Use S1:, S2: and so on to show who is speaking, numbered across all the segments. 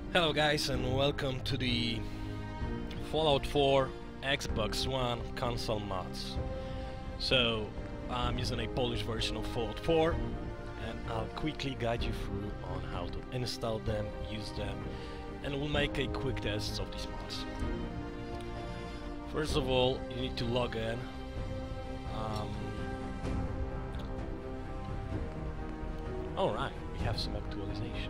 S1: Hello guys and welcome to the Fallout 4 Xbox One console mods. So I'm using a Polish version of Fallout 4 and I'll quickly guide you through on how to install them, use them, and we'll make a quick test of these mods. First of all, you need to log in. Alright, we have some actualization.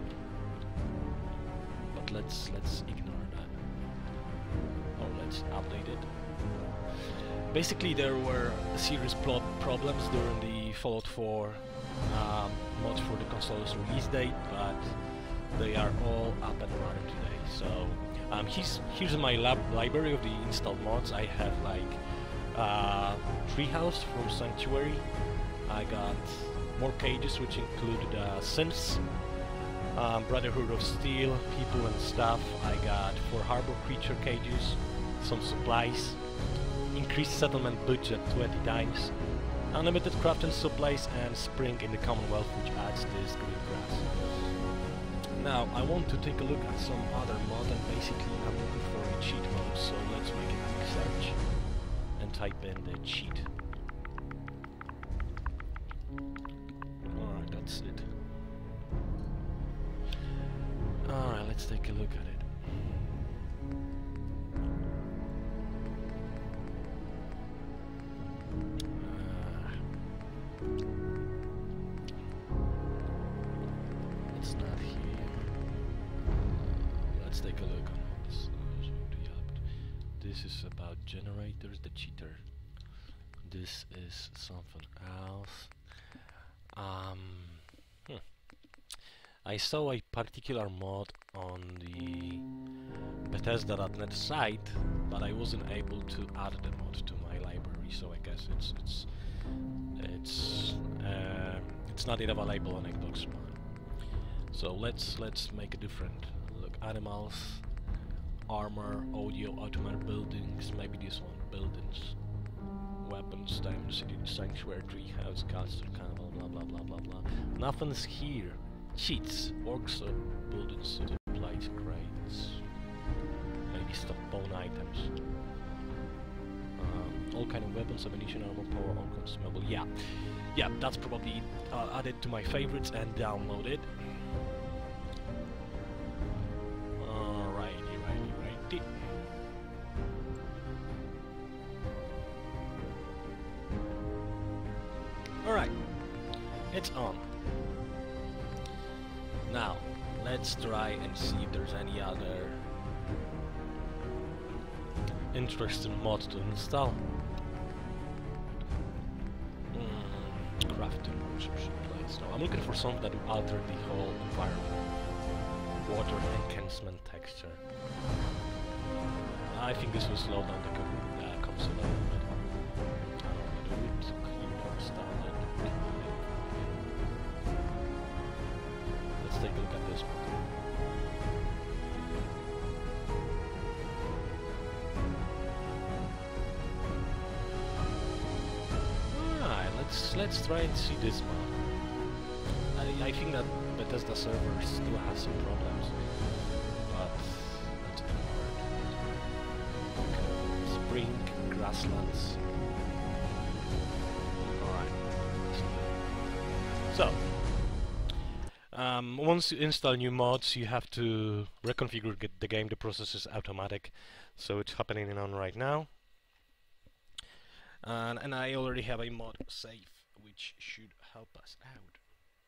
S1: But let's ignore that. Or let's update it. Basically, there were serious problems during the Fallout 4 mod for the console's release date, but they are all up and running today. So here's my library of the installed mods. I have like Treehouse from Sanctuary. I got more cages, which include synths, Brotherhood of Steel, people and stuff. I got 4 harbor creature cages, some supplies, increased settlement budget 20 times, unlimited crafting supplies, and spring in the Commonwealth, which adds this green grass. Now I want to take a look at some other mod, and basically I'm looking for a cheat mode, so let's make a quick search and type in the cheat. Alright, that's it. Alright, let's take a look at it. It's not here. Let's take a look on this. This is about generators, the cheater. This is something else. I saw a particular mod on the Bethesda.net site, but I wasn't able to add the mod to my library, so I guess it's not yet available on Xbox One. So let's make a different look. Animals, armor, audio, automatic buildings, maybe this one, buildings, weapons, Diamond City, Sanctuary, Treehouse, Castle, Carnival, blah blah blah blah blah. Nothing's here. Cheats, workshop, building supplies, crates, maybe stock bone items, all kind of weapons, ammunition, armor, power, all consumable. Yeah, that's probably add it to my favorites and download it. Righty. Alright, it's on. Now, let's try and see if there's any other interesting mod to install. Crafting workshop supplies. No, I'm looking for something that will alter the whole environment. Water enhancement texture. I think this will slow down the console a little bit. I don't want to do it. Cleaner started. Let's take a look at this one. Alright, let's try and see this one. I think that Bethesda server still has some problems, but let's ignore it. Okay, spring, grasslands. Alright. So once you install new mods, you have to reconfigure the game. The process is automatic, so it's happening on right now. And I already have a mod save, which should help us out.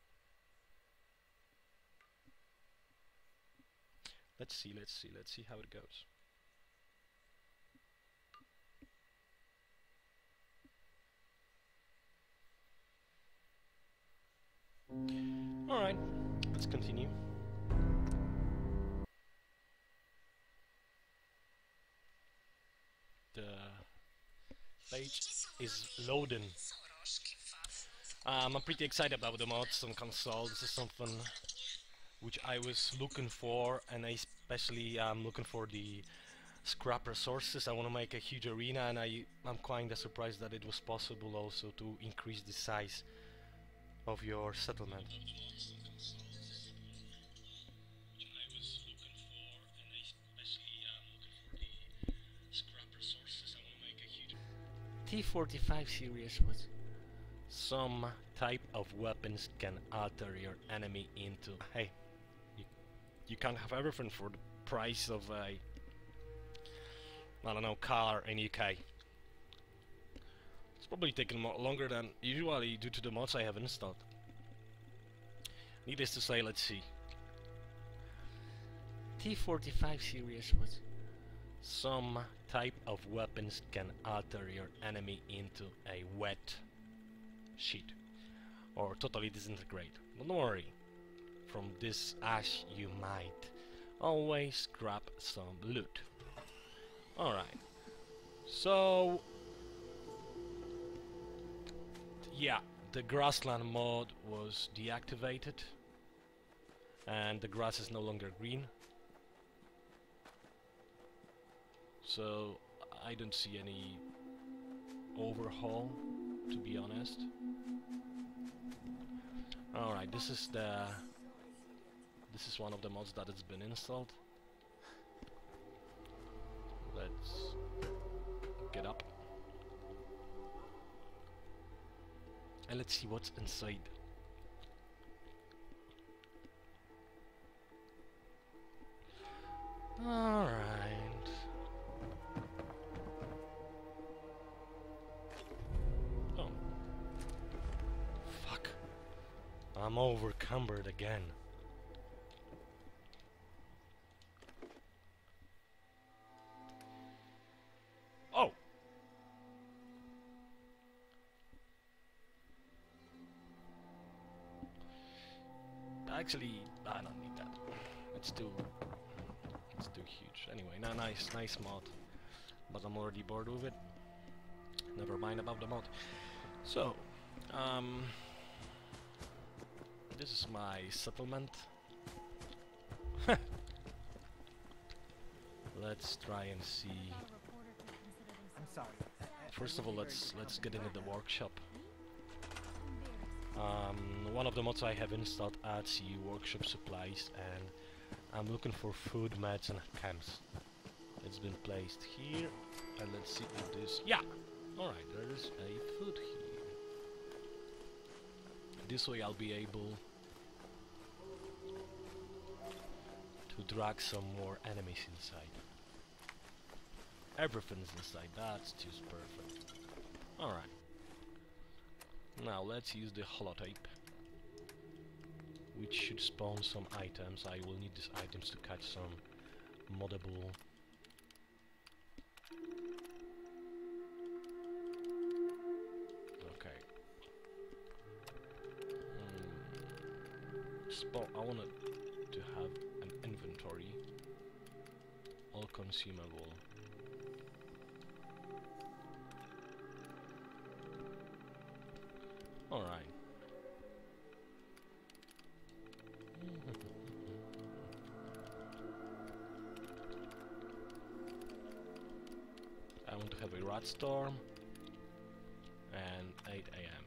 S1: Let's see how it goes. Alright, let's continue. The page is loading. I'm pretty excited about the mods on console. This is something which I was looking for, and I especially looking for the scrap resources. I want to make a huge arena, and I'm kinda surprised that it was possible also to increase the size of your settlement.
S2: T-45 series was...
S1: Some type of weapons can alter your enemy into... Hey, you can't have everything for the price of a... I don't know, car in UK. It's probably taken more longer than usually due to the mods I have installed. Needless to say, let's see.
S2: T-45 series was...
S1: Some type of weapons can alter your enemy into a wet sheet or totally disintegrate. But don't worry, from this ash you might always grab some loot. Alright, so yeah, the grassland mod was deactivated and the grass is no longer green. So I don't see any overhaul, to be honest. Alright, this is one of the mods that has been installed. Let's get up and let's see what's inside. Alright. Oh. Fuck. I'm overcumbered again. Oh! Actually, I don't need that. It's too huge. Anyway, nice mod. But I'm already bored with it. Never mind about the mod. So, this is my settlement. Let's try and see.
S3: I'm sorry.
S1: First of all, let's get into the workshop. One of the mods I have installed adds you workshop supplies, and I'm looking for food, mats, and camps. It's been placed here, and let's see if this. Yeah. All right, there is a food here. This way, I'll be able to drag some more enemies inside. Everything's inside. That's just perfect. All right. Now let's use the holotape, which should spawn some items. I will need these items to catch some moddable I wanted to have an inventory, all consumable. Alright. I want to have a rat storm and 8 AM.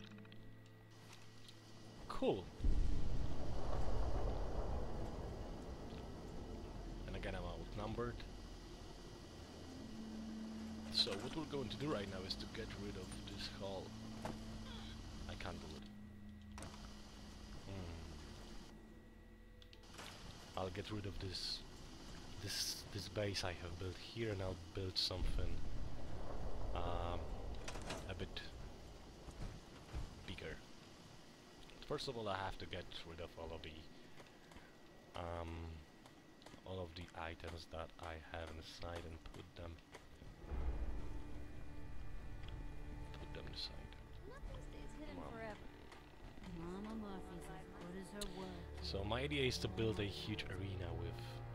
S1: Cool. And again, I'm outnumbered. So what we're going to do right now is to get rid of this hull. I can't do it. I'll get rid of this base I have built here, and I'll build something a bit bigger. First of all, I have to get rid of all of the items that I have inside and put them aside.
S4: Nothing stays hidden forever. Mama Murphy's as good as her word.
S1: So my idea is to build a huge arena with...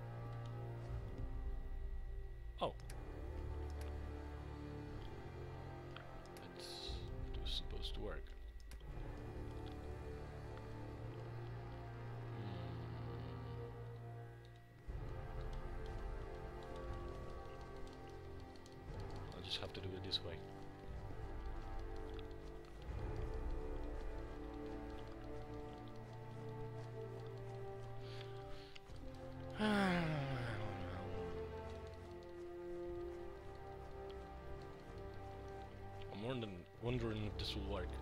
S1: Oh! That's supposed to work. I'll just have to do it this way. this will work.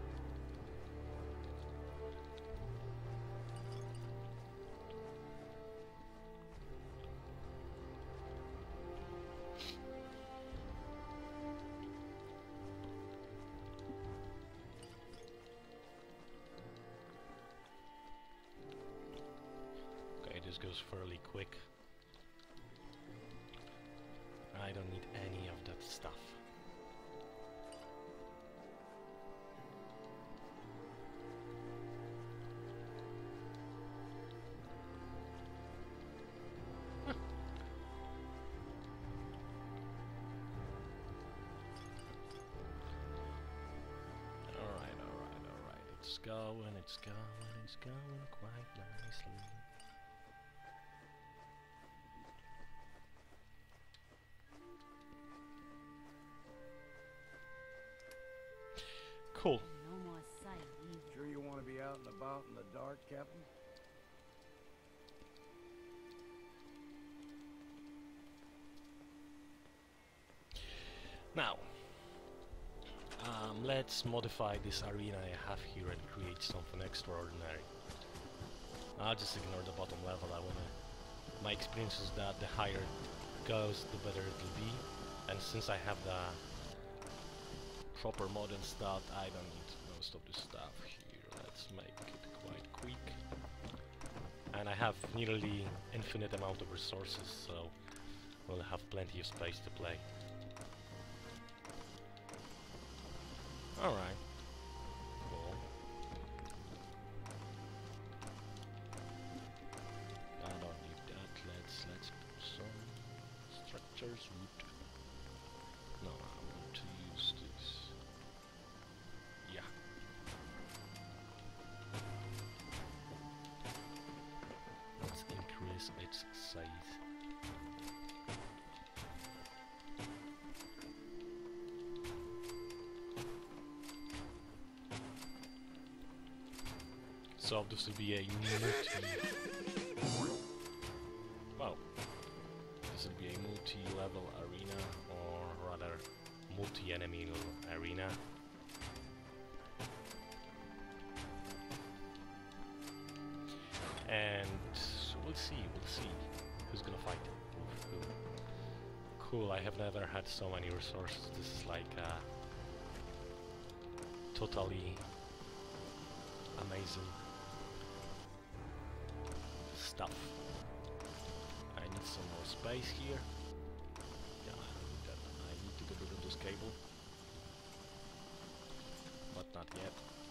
S1: Okay, this goes fairly quick. I don't need any of that stuff. It's going quite nicely. Cool.
S4: No more sight either.
S5: Sure you want to be out and about in the dark, Captain?
S1: Now, let's modify this arena I have here and create something extraordinary. I'll just ignore the bottom level. My experience is that the higher it goes, the better it will be. And since I have the proper mod installed, I don't need most of the stuff here. Let's make it quite quick. And I have nearly infinite amount of resources, so we'll have plenty of space to play. Alright. Cool. I don't need that. Let's put some structures. Wood. No, I want to use this. Yeah. Let's increase its size. So this will be a this will be a multi-level arena, or rather multi-enemy arena. And we'll see who's gonna fight who. Cool, I have never had so many resources. This is like totally amazing stuff. I need some more space here. Yeah, I don't need that. I need to get rid of this cable. But not yet.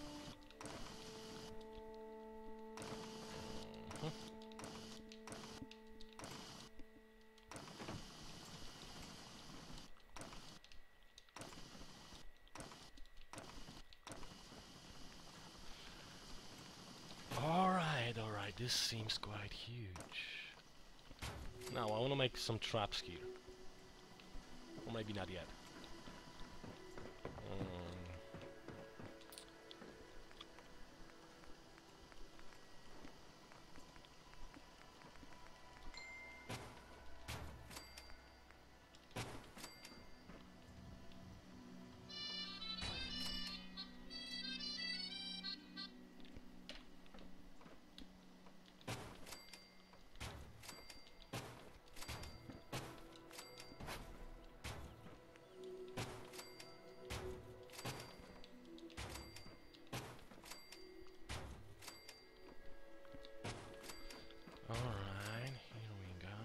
S1: Alright, this seems quite huge. Now I want to make some traps here. Or maybe not yet. Alright, here we go.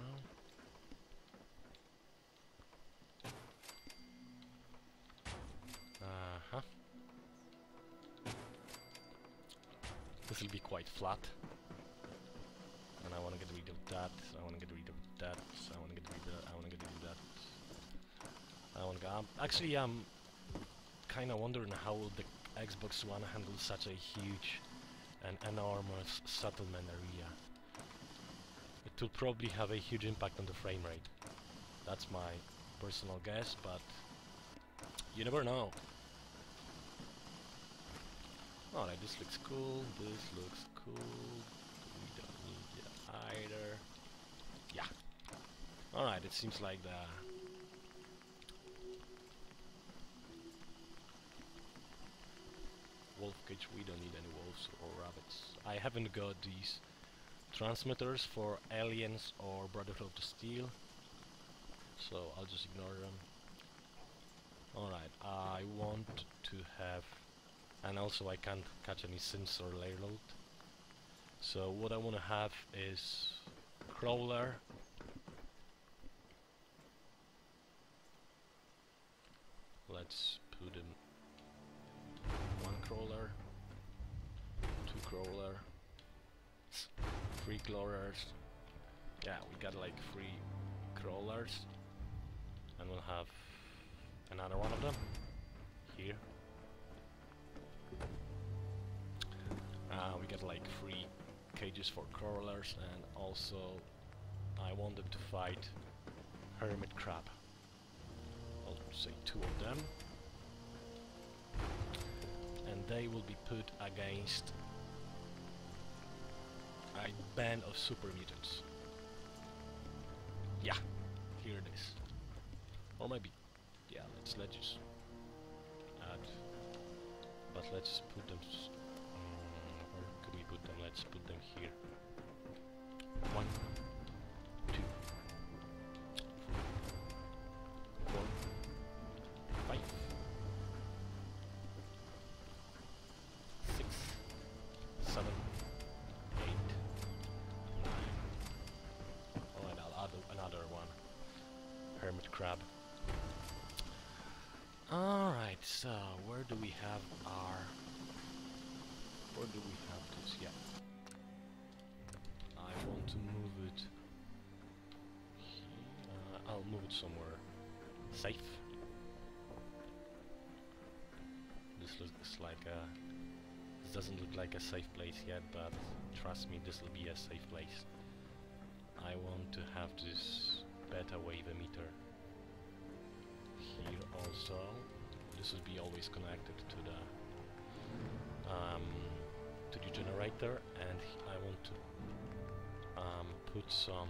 S1: This will be quite flat. And I want to get rid of that, I want to get rid of that, I want to get rid of that, I want to get rid of that. I want to go... actually, I'm kind of wondering how will the Xbox One handle such a huge and enormous settlement area. It will probably have a huge impact on the frame rate. That's my personal guess, but you never know. Alright, this looks cool, this looks cool. We don't need that either. Yeah. Alright, it seems like cage. We don't need any wolves or rabbits. I haven't got these transmitters for Aliens or Brotherhood of the Steel, so I'll just ignore them. Alright, I want to have... and also I can't catch any sensor layer load. So what I want to have is crawler. Let's put in 1 crawler, 2 crawler, 3 crawlers. Yeah, we got like 3 crawlers, and we'll have another one of them here. We got like 3 cages for crawlers, and also I want them to fight hermit crab. I'll say 2 of them, and they will be put against a band of super mutants. Yeah, here it is. Or maybe, yeah, let's just add, but let's put them. Where could we put them? Let's put them here. 1, 2, 3, 4, 5, 6, 7, 8, 9. Oh, and I'll add another one. Hermit crab. Alright, so where do we have our... where do we have this? Yeah. I want to move it here. I'll move it somewhere safe. This looks like a... this doesn't look like a safe place yet, but trust me, this will be a safe place. I want to have this beta wave emitter here also. This will be always connected to the generator, and I want to put some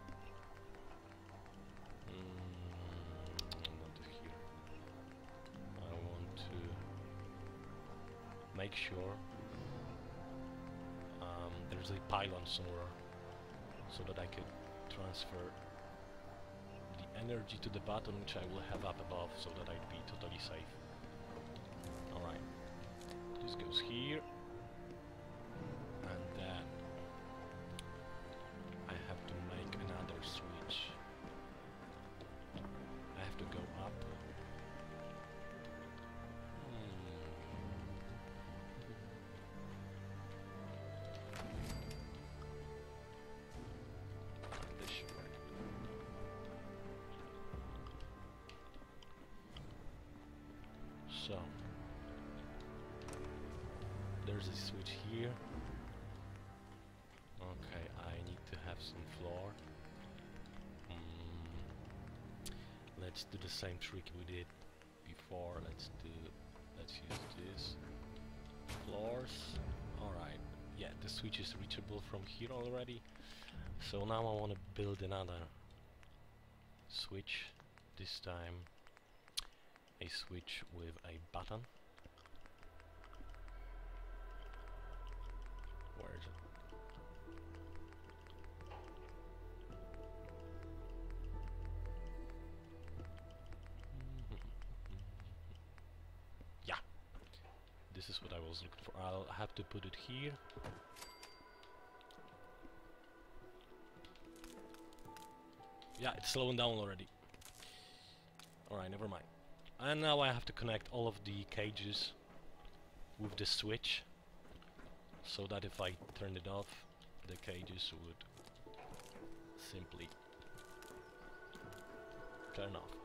S1: not here. I want to make sure there's a pylon somewhere so that I could transfer the energy to the button, which I will have up above, so that I'd be totally safe. Alright, this goes here, and then I have to make another switch. I have to go up. This should work. So there's a switch here. Okay, I need to have some floor. Let's do the same trick we did before. Let's use this. Floors. Alright. Yeah, the switch is reachable from here already. So now I want to build another switch. This time a switch with a button. Where is it? Yeah, this is what I was looking for. I'll have to put it here. Yeah, it's slowing down already. Alright, never mind. And now I have to connect all of the cages with the switch, so that if I turn it off, the cages would simply turn off.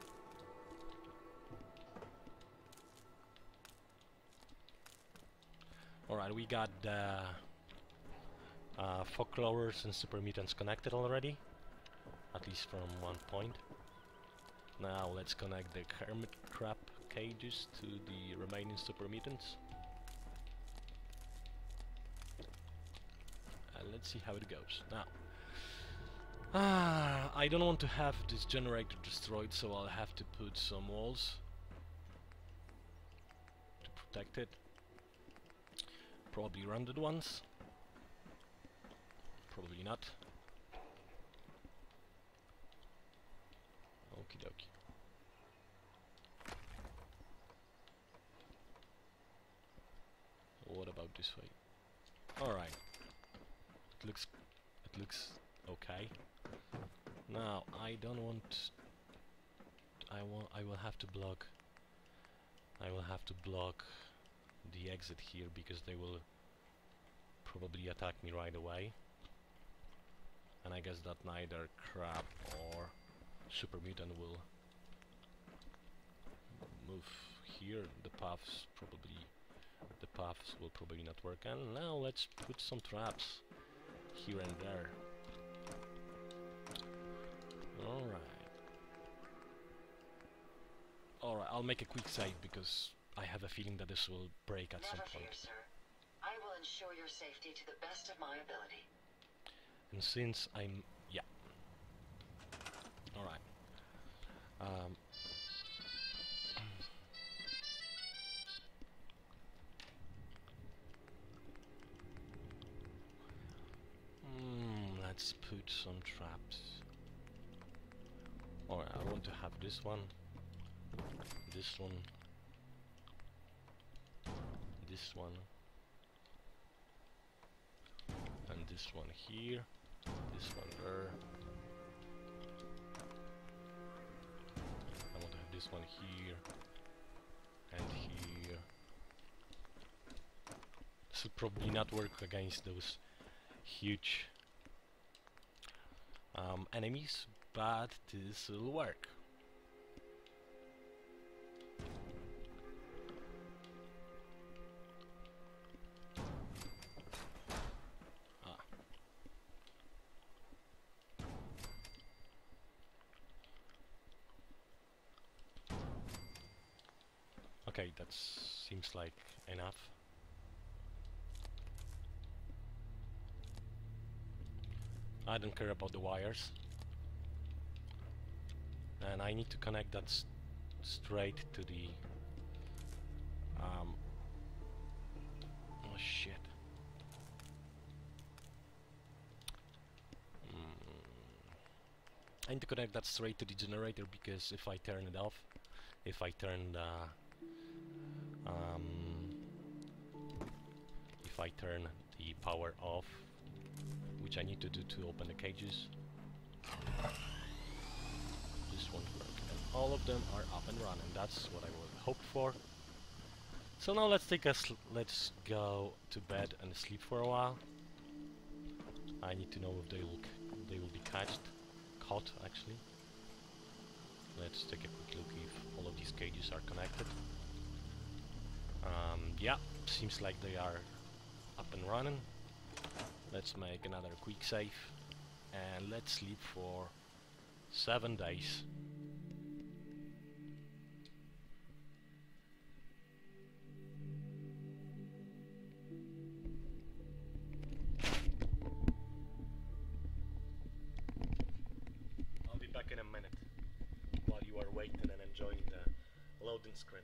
S1: Alright, we got the fog crawlers and super mutants connected already, at least from one point. Now let's connect the hermit crab cages to the remaining super mutants. And let's see how it goes. Now, I don't want to have this generator destroyed, so I'll have to put some walls to protect it. Probably rounded ones. Probably not. Okie dokie. What about this way? Alright. It looks okay. Now I don't want I will have to block the exit here because they will probably attack me right away. And I guess that neither Crab or Super Mutant will move here. The paths will probably not work. And now let's put some traps here and there. Alright, I'll make a quick save because I have a feeling that this will break at some point.
S6: Never fear, sir. I will ensure your safety to the best of my ability.
S1: And since I'm... yeah. Alright. Let's put some traps. Alright, I want to have this one, this one, this one, and this one here, this one there. I want to have this one here and here. This will probably not work against those huge enemies, but this will work. Okay, that seems like enough. I don't care about the wires. And I need to connect that straight to the... oh shit. I need to connect that straight to the generator because if I turn it off, if I turn the power off, which I need to do to open the cages, this won't work. And all of them are up and running. That's what I would hope for. So now let's let's go to bed and sleep for a while. I need to know if they will be caught actually. Let's take a quick look if all of these cages are connected. Yeah, seems like they are up and running. Let's make another quick save and let's sleep for 7 days. I'll be back in a minute while you are waiting and enjoying the loading screen.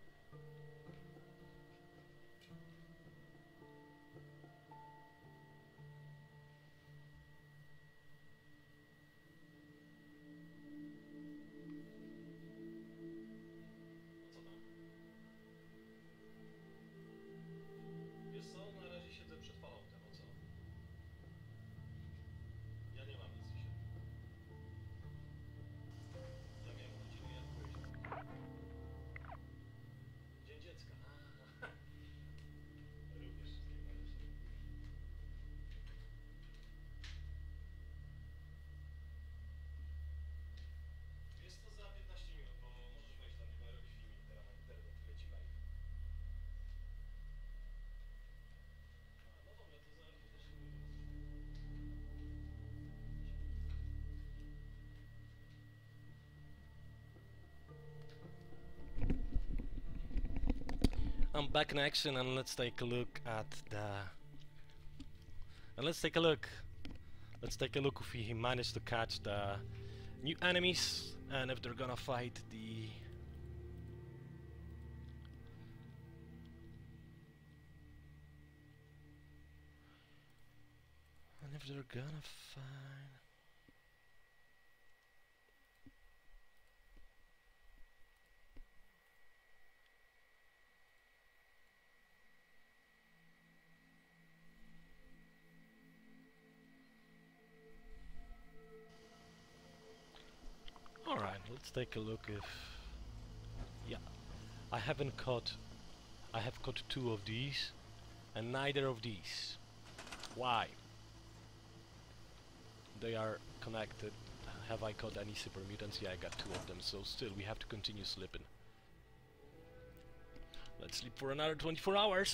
S1: I'm back in action and let's take a look at let's take a look if we manage to catch the new enemies and if they're gonna fight the if they're gonna find... Alright, let's take a look if... Yeah, I have caught 2 of these, and neither of these. Why? They are connected. Have I caught any super mutants? Yeah, I got 2 of them, so still we have to continue slipping. Let's sleep for another 24 hours.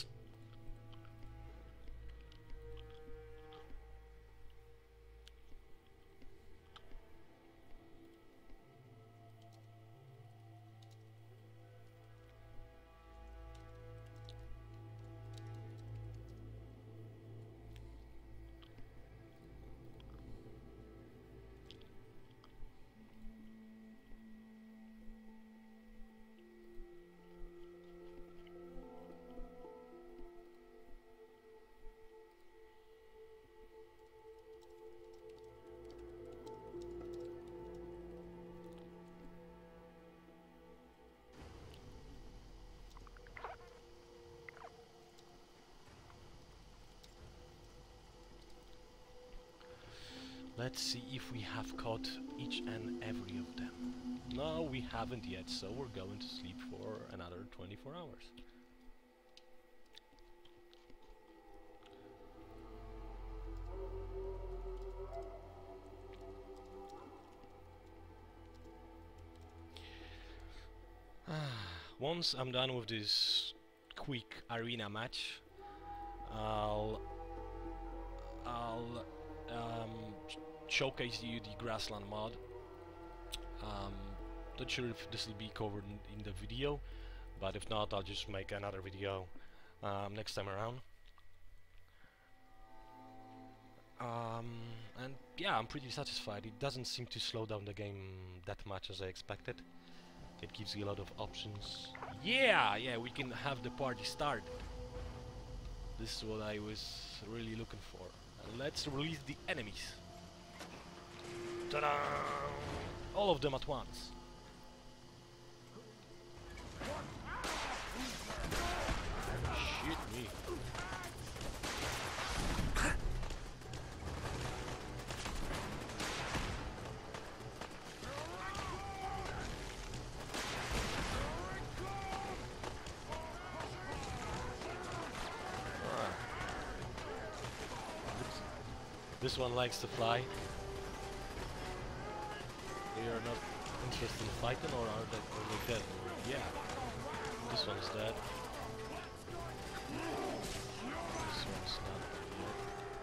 S1: Let's see if we have caught each and every of them. No, we haven't yet, so we're going to sleep for another 24 hours. Once I'm done with this quick arena match, I'll showcase you the grassland mod. Not sure if this will be covered in the video, but if not, I'll just make another video next time around. And yeah, I'm pretty satisfied. It doesn't seem to slow down the game that much as I expected. It gives you a lot of options. Yeah, we can have the party start. This is what I was really looking for. And let's release the enemies. Ta-da! All of them at once. Shit me. This one likes to fly. They are not interested in fighting, or are they dead? Yeah. This one's dead. This one's not dead.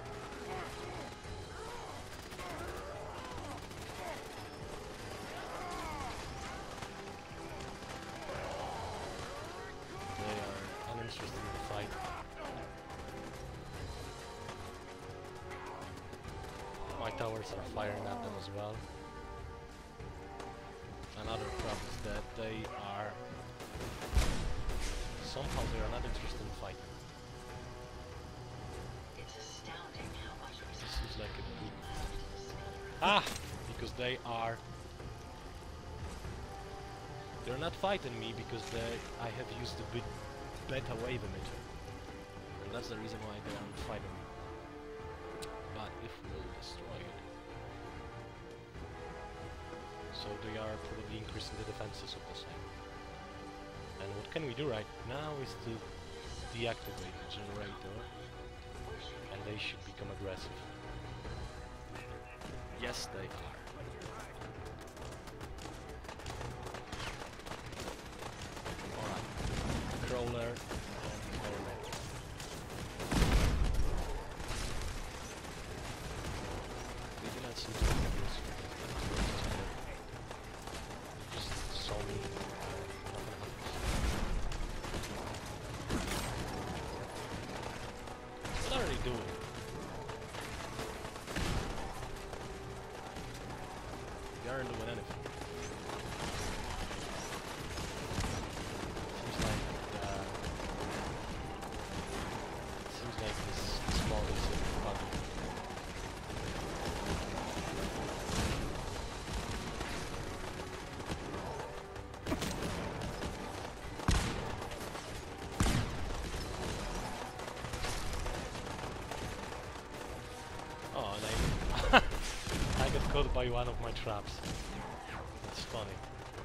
S1: They are uninterested in the fight. My towers are firing at them as well. Another problem is that they are... somehow they are not interested in fighting.
S6: It's astounding how much
S1: This is like a good... Ah! Because they are... They're not fighting me because I have used the beta wave emitter. And that's the reason why they aren't fighting me. But if we'll destroy it... So they are probably increasing the defenses of the same. And what can we do right now is to deactivate the generator, and they should become aggressive. Yes, they are. Alright. Crawler and Coronet. They do not seem to be aggressive. Saw me. What are they doing? They aren't doing anything. Seems like this small is a bug. caught by one of my traps. It's funny.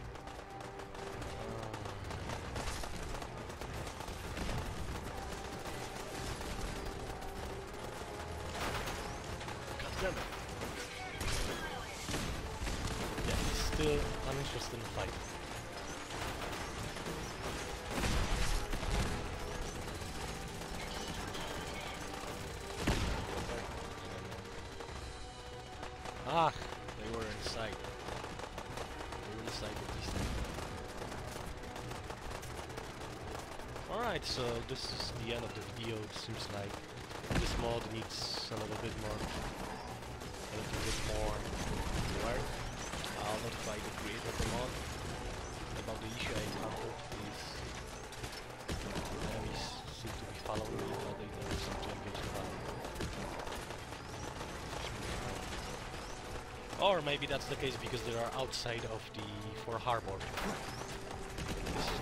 S1: God damn it. Yeah, he's still uninterested in fighting. Ah, they were inside. They were inside of these things. Alright, so this is the end of the video. It seems like this mod needs a little bit more work. I'll notify the creator of the mod about the issue I encountered. These enemies seem to be following me, but they don't seem to engage the battle. Or maybe that's the case because they are outside of the Fort Harbor. This is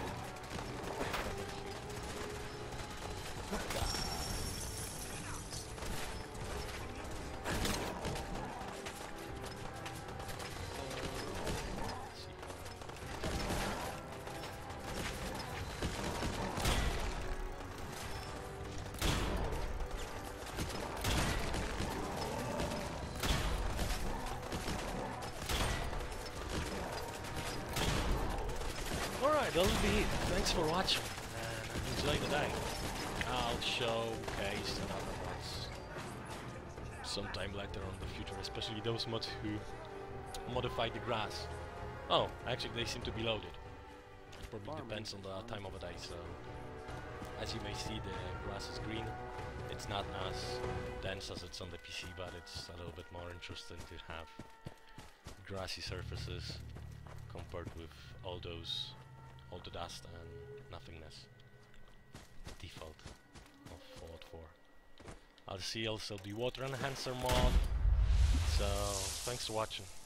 S1: Alright, that'll be it. Thanks for watching and enjoy the day. I'll showcase another ones sometime later on in the future, especially those mods who modify the grass. Oh, actually they seem to be loaded. Probably depends on the time of the day, so as you may see the grass is green. It's not as dense as it's on the PC, but it's a little bit more interesting to have grassy surfaces compared with all the dust and nothingness default of Fallout 4. I'll see also the water enhancer mod, so thanks for watching.